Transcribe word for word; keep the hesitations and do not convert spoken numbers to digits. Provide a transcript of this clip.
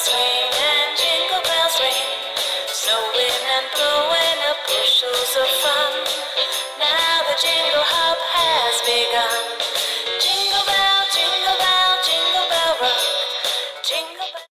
swing and jingle bells ring, snowing and blowing up bushels of fun. Now the jingle hop has begun.